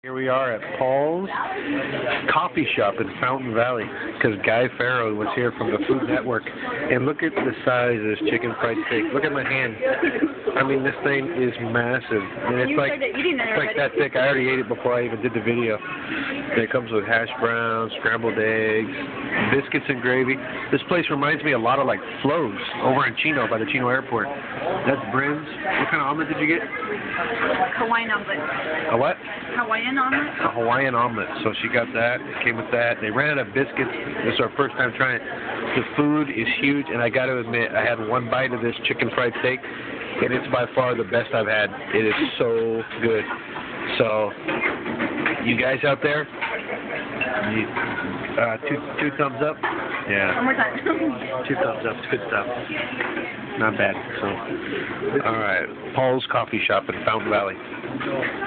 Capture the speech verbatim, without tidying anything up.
Here we are at Paul's Coffee Shop in Fountain Valley because Guy Farrow was here from the Food Network. And look at the size of this chicken fried steak. Look at my hand. I mean, this thing is massive. And it's like, it's like that thick. I already ate it before I even did the video. And it comes with hash browns, scrambled eggs, biscuits and gravy. This place reminds me a lot of like Flo's over in Chino by the Chino Airport. That's Brim's. What kind of omelet did you get? Hawaiian omelet. A what? Hawaiian omelet? A Hawaiian omelet. So she got that. It came with that. They ran out of biscuits. This is our first time trying it. The food is huge, and I got to admit, I had one bite of this chicken fried steak, and it's by far the best I've had. It is so good. So, you guys out there, you, uh, two two thumbs up. Yeah. One more time. Two thumbs up. It's good stuff. Not bad. So, all right. Paul's Coffee Shop in Fountain Valley.